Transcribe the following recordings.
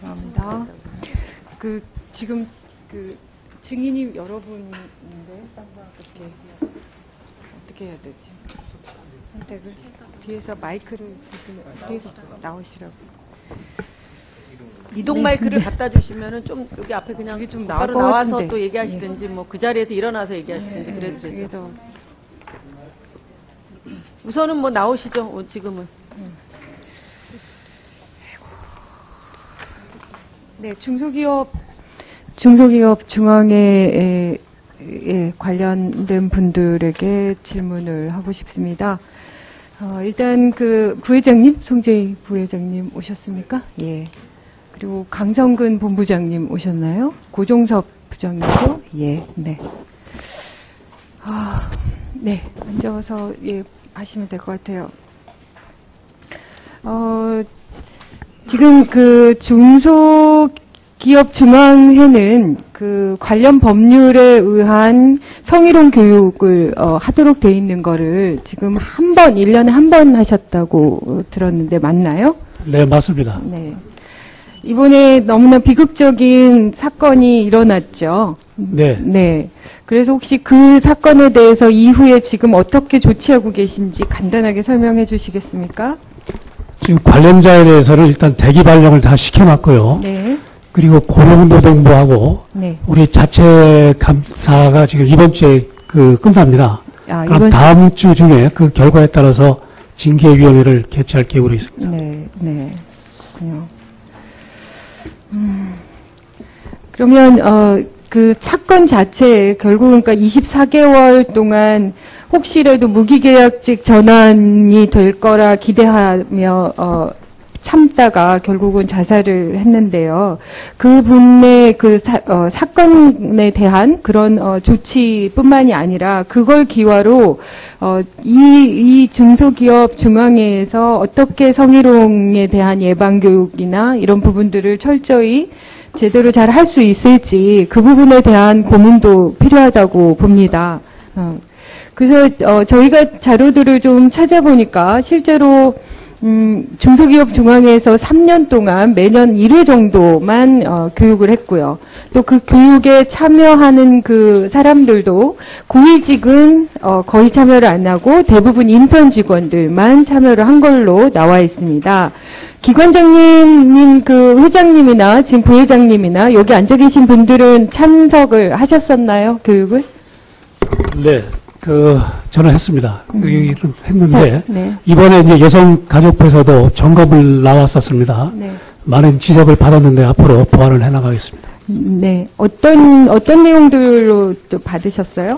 죄송합니다. 지금 증인이 여러분인데 어떻게 해야 되지? 선택을 뒤에서 마이크를 뒤에서 나오시라고. 이동 마이크를 갖다 주시면은 좀 여기 앞에 그냥 좀 바로 나와서 또 얘기하시든지 뭐 그 자리에서 일어나서 얘기하시든지 그래도 되죠. 우선은 뭐 나오시죠. 지금은. 네, 중소기업 중앙회에 관련된 분들에게 질문을 하고 싶습니다. 일단 부회장님, 송재희 부회장님 오셨습니까? 예. 그리고 강성근 본부장님 오셨나요? 고종섭 부장님도? 예, 네. 네, 앉아서 하시면 될 것 같아요. 지금 중소기업 중앙회는 관련 법률에 의한 성희롱 교육을 하도록 돼 있는 거를 지금 1년에 한 번 하셨다고 들었는데 맞나요? 네, 맞습니다. 네. 이번에 너무나 비극적인 사건이 일어났죠. 네. 네. 그래서 혹시 그 사건에 대해서 이후에 지금 어떻게 조치하고 계신지 간단하게 설명해 주시겠습니까? 지금 관련자에 대해서는 일단 대기 발령을 다 시켜놨고요. 네. 그리고 고용노동부하고 네. 우리 자체 감사가 지금 이번 주에 끝납니다. 그럼 다음 주 중에 그 결과에 따라서 징계위원회를 개최할 계획으로 있습니다. 네, 네. 그렇군요. 그러면 그 사건 자체 결국은 그러니까 24개월 동안 혹시라도 무기계약직 전환이 될 거라 기대하며 참다가 결국은 자살을 했는데요. 그분의 사건에 대한 그런 조치뿐만이 아니라 그걸 기화로 이 중소기업 중앙회에서 어떻게 성희롱에 대한 예방교육이나 이런 부분들을 철저히 제대로 잘 할 수 있을지 그 부분에 대한 고민도 필요하다고 봅니다. 그래서 저희가 자료들을 좀 찾아보니까 실제로 중소기업 중앙회에서 3년 동안 매년 1회 정도만 교육을 했고요. 또 그 교육에 참여하는 그 사람들도 고위직은 거의 참여를 안 하고 대부분 인턴 직원들만 참여를 한 걸로 나와 있습니다. 기관장님, 회장님이나 지금 부회장님이나 여기 앉아 계신 분들은 참석을 하셨었나요? 교육을? 네. 저는 했습니다. 일을 했는데, 네. 이번에 이제 여성가족부에서도 점검을 나왔었습니다. 네. 많은 지적을 받았는데 앞으로 보완을 해나가겠습니다. 네. 어떤 내용들로 또 받으셨어요?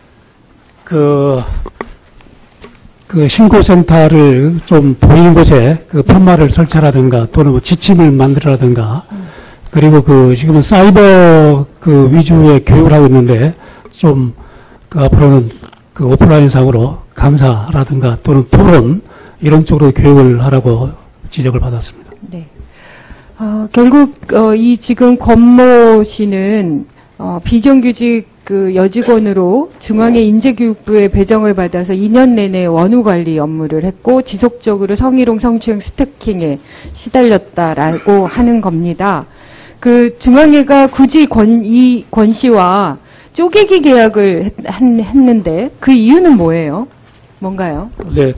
신고센터를 좀 보이는 곳에 편말을 설치라든가 또는 뭐 지침을 만들라든가 그리고 지금은 사이버 위주의 교육을 하고 있는데 좀 앞으로는 오프라인상으로 강사라든가 또는 토론 이런 쪽으로 교육을 하라고 지적을 받았습니다. 네. 결국 이 지금 권모 씨는 비정규직 여직원으로 중앙회 인재교육부에 배정을 받아서 2년 내내 원후관리 업무를 했고 지속적으로 성희롱, 성추행, 스토킹에 시달렸다라고 하는 겁니다. 중앙회가 굳이 권 씨와 쪼개기 계약을 했는데 그 이유는 뭐예요? 뭔가요? 네,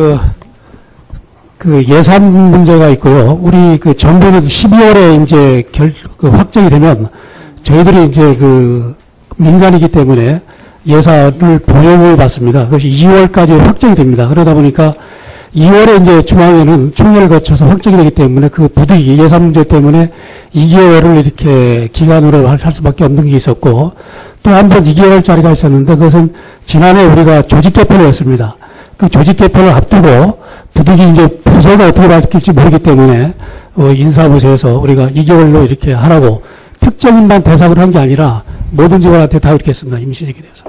예산 문제가 있고요. 우리 정부는 12월에 이제 확정이 되면 저희들이 이제 민간이기 때문에 예산을 보형을 받습니다. 그것이 2월까지 확정이 됩니다. 그러다 보니까 2월에 이제 중앙회는 총회를 거쳐서 확정이 되기 때문에 부득이 예산 문제 때문에 2개월을 이렇게 기간으로 할 수밖에 없는 게 있었고 또 한 번 2개월짜리가 있었는데 그것은 지난해 우리가 조직 개편을 했습니다. 그 조직 개편을 앞두고 부득이 이제 부서가 어떻게 바뀔지 모르기 때문에 인사부서에서 우리가 2개월로 이렇게 하라고 특정인만 대상으로 한 게 아니라 모든 직원한테 다 이렇게 했습니다. 임시직에 대해서.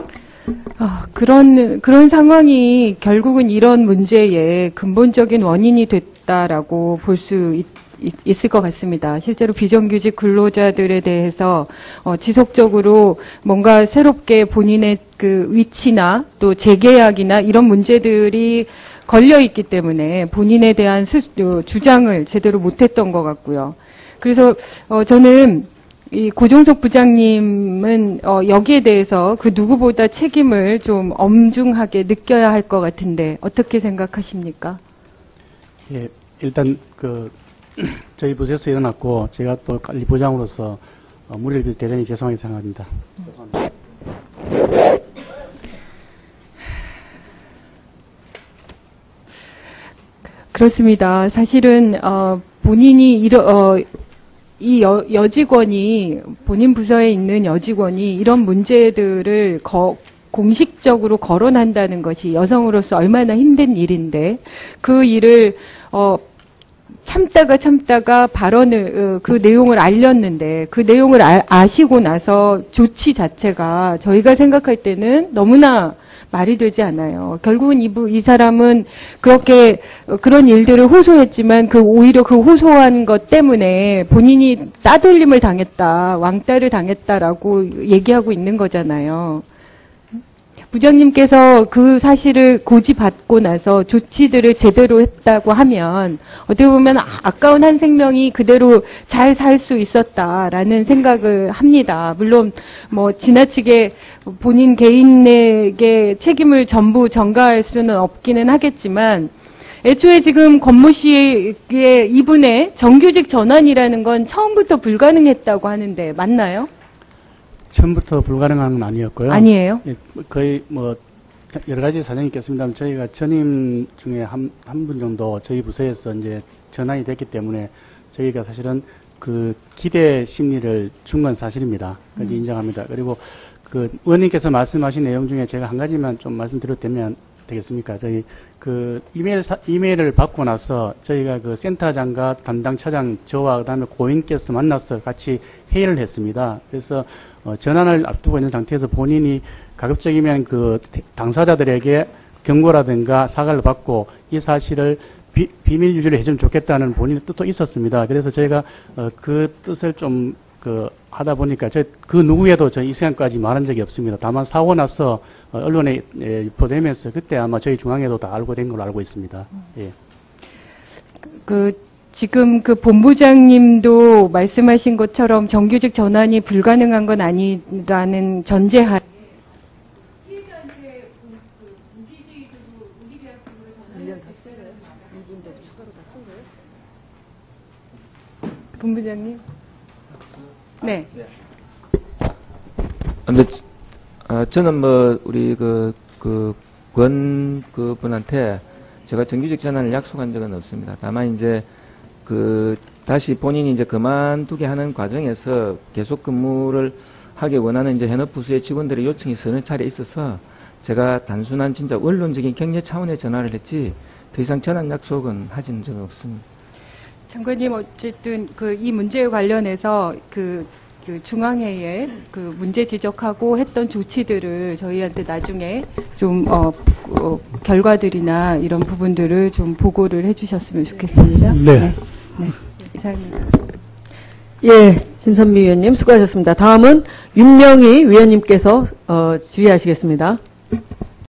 그런 상황이 결국은 이런 문제의 근본적인 원인이 됐다라고 볼 수 있을 것 같습니다. 실제로 비정규직 근로자들에 대해서 지속적으로 뭔가 새롭게 본인의 위치나 또 재계약이나 이런 문제들이 걸려 있기 때문에 본인에 대한 주장을 제대로 못했던 것 같고요. 그래서 저는 이 고종석 부장님은 여기에 대해서 그 누구보다 책임을 좀 엄중하게 느껴야 할 것 같은데 어떻게 생각하십니까? 예, 일단 저희 부서에서 일어났고 제가 또 관리부장으로서 무리를 빚어 대단히 죄송하게 생각합니다. 그렇습니다. 사실은 본인이 이 여직원이 본인 부서에 있는 여직원이 이런 문제들을 공식적으로 거론한다는 것이 여성으로서 얼마나 힘든 일인데 그 일을 참다가 발언을 그 내용을 알렸는데 그 내용을 아시고 나서 조치 자체가 저희가 생각할 때는 너무나 말이 되지 않아요. 결국은 이 사람은 그런 일들을 호소했지만 오히려 그 호소한 것 때문에 본인이 따돌림을 당했다, 왕따를 당했다라고 얘기하고 있는 거잖아요. 부장님께서 그 사실을 고지받고 나서 조치들을 제대로 했다고 하면 어떻게 보면 아까운 한 생명이 그대로 잘 살 수 있었다라는 생각을 합니다. 물론 뭐 지나치게 본인 개인에게 책임을 전부 전가할 수는 없기는 하겠지만 애초에 지금 권모 씨의 이분의 정규직 전환이라는 건 처음부터 불가능했다고 하는데 맞나요? 처음부터 불가능한 건 아니었고요. 아니에요? 예, 거의 여러 가지 사정이 있겠습니다만 저희가 전임 중에 한 분 정도 저희 부서에서 이제 전환이 됐기 때문에 저희가 사실은 그 기대 심리를 준 건 사실입니다. 그것을 인정합니다. 그리고 의원님께서 말씀하신 내용 중에 제가 한 가지만 좀 말씀드려도 되겠습니까? 저희 이메일을 받고 나서 저희가 센터장과 담당 차장 저와 그다음에 고인께서 만나서 같이 회의를 했습니다. 그래서 전환을 앞두고 있는 상태에서 본인이 가급적이면 당사자들에게 경고라든가 사과를 받고 이 사실을 비밀 유지를 해주면 좋겠다는 본인의 뜻도 있었습니다. 그래서 저희가 그 뜻을 좀 하다 보니까 그 누구에도 저희 이 시간까지 말한 적이 없습니다. 다만 사고 나서 언론에 유포되면서 그때 아마 저희 중앙에도 다 알고 된 걸로 알고 있습니다. 예. 지금 본부장님도 말씀하신 것처럼 정규직 전환이 불가능한 건 아니라는 전제하에 피해자한테 무기직으로 무기계약직으로 전환을 했어요. 이분도 추가로 다 쓴 거예요? 본부장님? 네. 근데 저는 우리 그분한테 제가 정규직 전환을 약속한 적은 없습니다. 다만 이제 다시 본인이 이제 그만두게 하는 과정에서 계속 근무를 하기 원하는 이제 현업 부서의 직원들의 요청이 서너 차례 있어서 제가 단순한 진짜 원론적인 격려 차원의 전화를 했지 더 이상 전환 약속은 하진 적은 없습니다. 장관님 어쨌든 이 문제에 관련해서 중앙회의에 문제 지적하고 했던 조치들을 저희한테 나중에 좀 결과들이나 이런 부분들을 좀 보고를 해주셨으면 좋겠습니다. 네. 네. 이상입니다. 예, 진선미 위원님 수고하셨습니다. 다음은 윤명희 위원님께서 질의하시겠습니다.